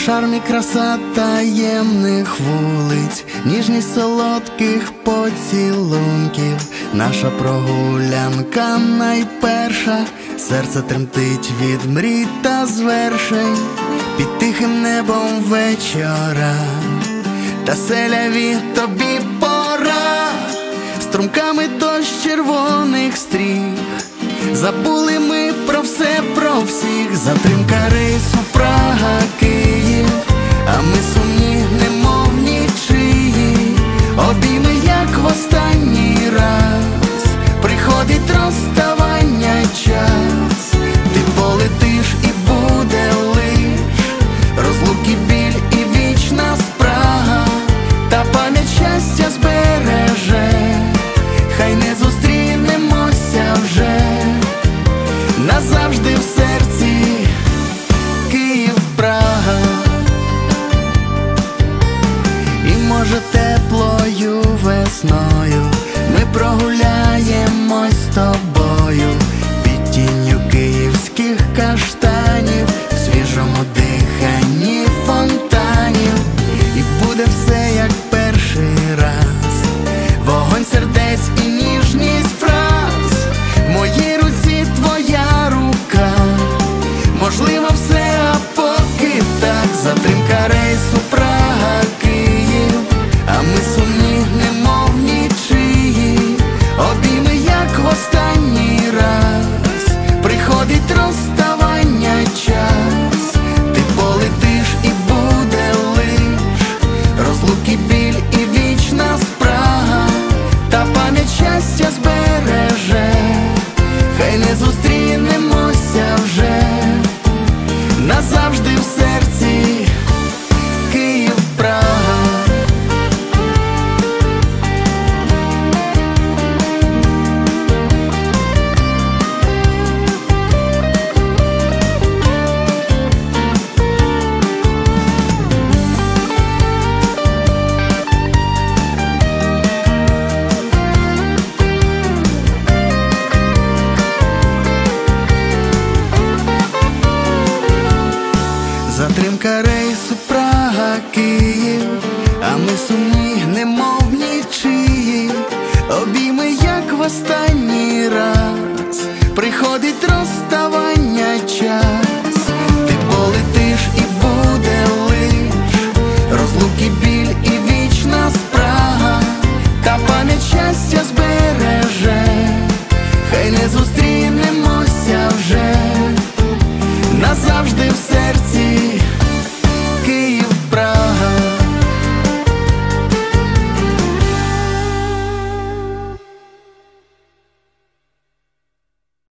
шарм і краса таємних вулиць, ніжність солодких поцілунків. Наша прогулянка найперша, серце тремтить від мрій та звершень. Під тихим небом вечора, та селяві тобі пора. Струмками дощ червоних стріх, забули ми про все, про всіх. Затримка рейсу Прага-Київ, а ми сумні, немов нічиї. Обійми, як в останній раз, приходить розставання час. Ти полетиш і буде лиш розлуки, біль і вічна спрага. Та пам'ять щастя збереже, хай не зустрінемося вже. Назавжди в серці Київ-Прага. І може теплою весною ми прогуляємось з тобою під тінню київських каштанів, в свіжому диханні фонтанів. І буде все як перший раз, вогонь сердець і ніжність фраз. В моїй руці твоя рука, можливо все, а поки так. Затримка рейсу Прага-Київ, а ми сумні, немов нічиї. Обійми, як в останній раз, приходить розставання час. Ти полетиш і буде лиш розлуки, біль і вічна спрага. Та пам'ять щастя збереже, хай не зустрінемося вже. Назавжди в серці Київ-Прага. Затримка рейсу Прага-Київ, а ми сумні, немов нічиї. Обійми, як в останній раз, приходить розставання